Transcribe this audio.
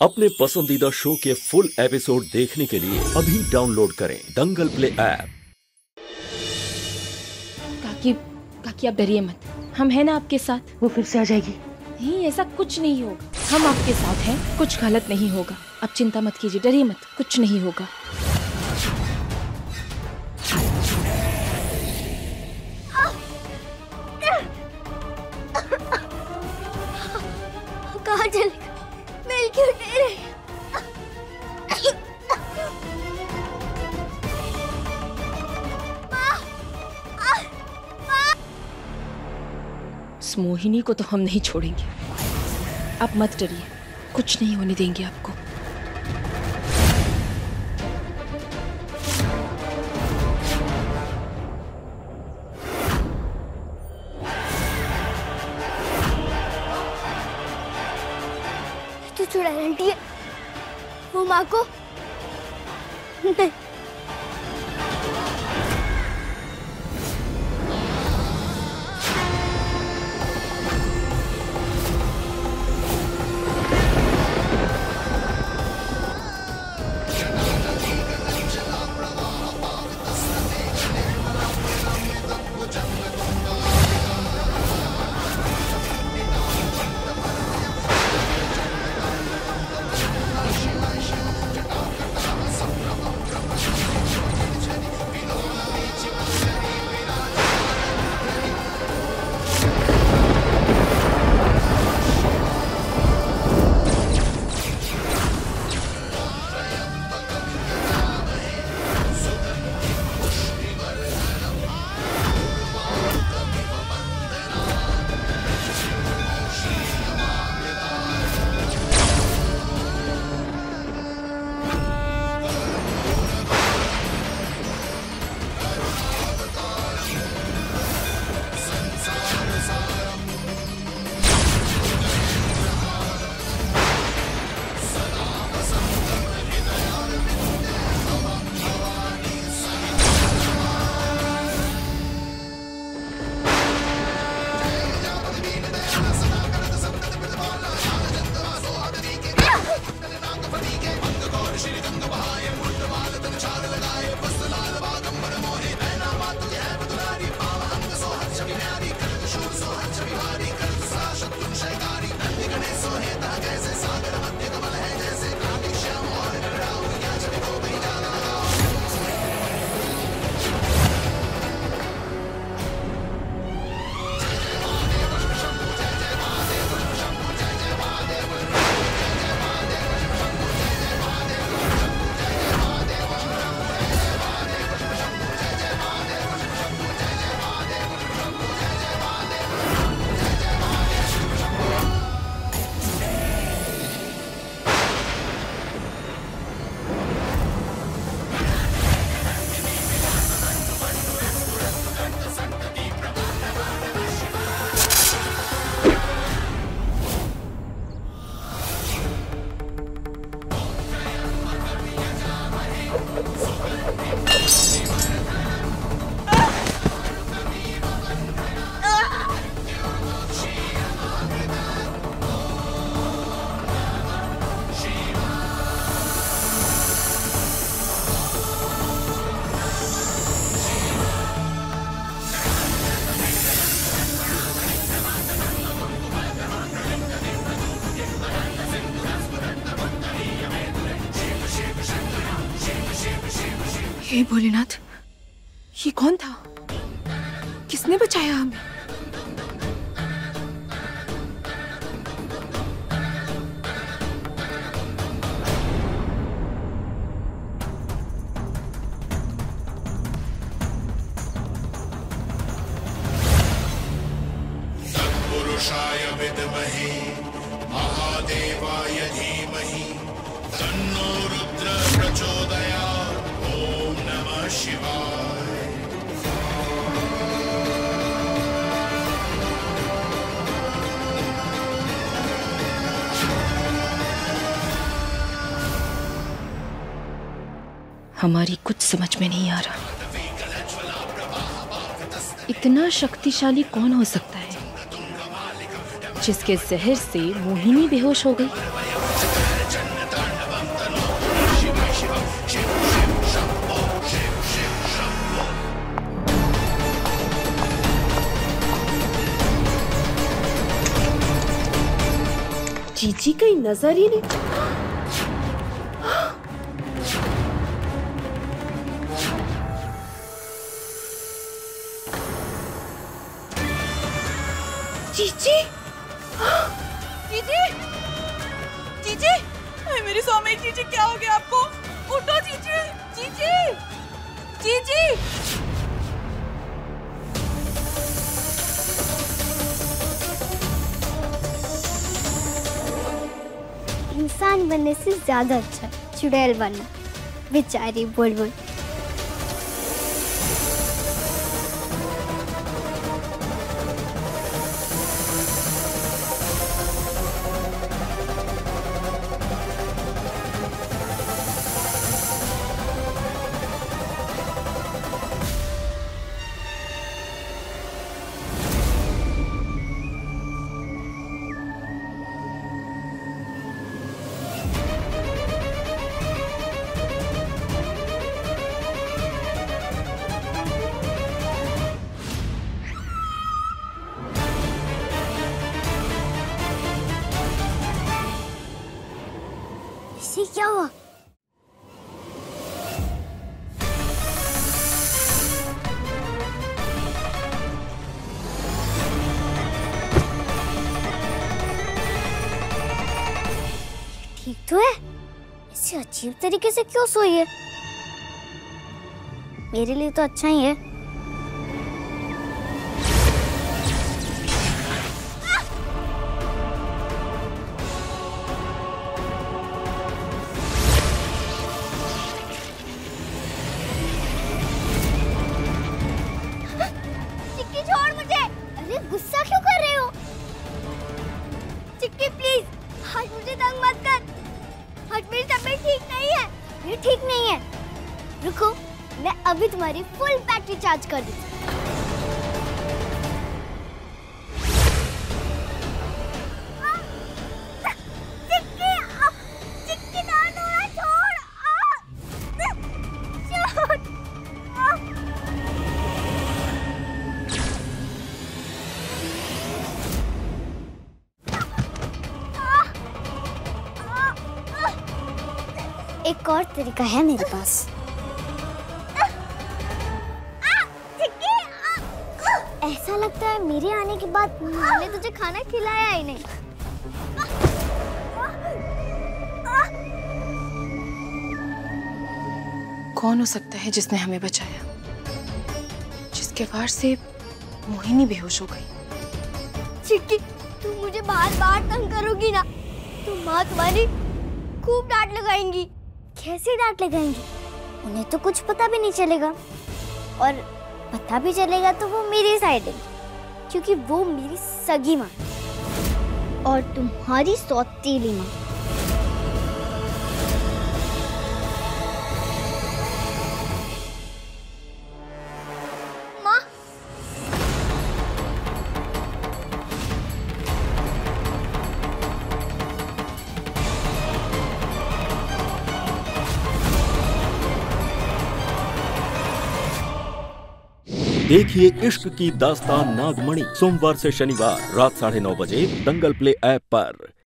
अपने पसंदीदा शो के फुल एपिसोड देखने के लिए अभी डाउनलोड करें दंगल प्ले ऐप। काकी आप डरिए मत, हम हैं ना आपके साथ। वो फिर से आ जाएगी। नहीं, ऐसा कुछ नहीं होगा, हम आपके साथ हैं, कुछ गलत नहीं होगा। अब चिंता मत कीजिए, डरिए मत, कुछ नहीं होगा। कहाँ चलेगा? मैं क्यों डर रही? इस मोहिनी को तो हम नहीं छोड़ेंगे। आप मत डरिए, कुछ नहीं होने देंगे आपको। तो चुड़ा आंटी है, वो माँ को नहीं। हे भोलेनाथ, ये कौन था? किसने बचाया हमें? तत्पुरुषाय विद्महे महादेवाय धीमहि तन्नो रुद्र प्रचोदयात्। ओम नमः शिवाय। हमारी कुछ समझ में नहीं आ रहा। इतना शक्तिशाली कौन हो सकता है जिसके जहर से मोहिनी बेहोश हो गई? चीची कहीं नजर ही नहीं। चीची, चीची, चीची, मेरी सौम्य चीची, क्या हो गया आपको? उठो चीची, चीची, चीची। इंसान बनने से ज्यादा अच्छा चुड़ैल बनना। बेचारी बुलबुल। इसे क्या हुआ? ठीक तो है? इसे अजीब तरीके से क्यों सोई है? मेरे लिए तो अच्छा ही है। चिक्की छोड़ मुझे। अरे गुस्सा क्यों कर रहे हो? चिक्की प्लीज, आज मुझे तंग मत कर। आज मेरी तबीयत ठीक नहीं है। ये ठीक नहीं है। रुको, मैं अभी तुम्हारी फुल बैटरी चार्ज कर दूँ। एक और तरीका है मेरे पास। ऐसा लगता है मेरे आने के बाद मैंने तुझे खाना खिलाया ही नहीं। कौन हो सकता है जिसने हमें बचाया, जिसके वार से मोहिनी बेहोश हो गई? चिक्की, तुम मुझे बार बार तंग करोगी ना तो माँ तुम्हारी खूब डांट लगाएंगी। कैसे डांट लगाएंगी? उन्हें तो कुछ पता भी नहीं चलेगा, और पता भी चलेगा तो वो मेरी साइड है, क्योंकि वो मेरी सगी माँ और तुम्हारी सौतेली माँ। माँ, देखिए इश्क की दास्तान नागमणि सोमवार से शनिवार रात 9:30 बजे दंगल प्ले ऐप पर।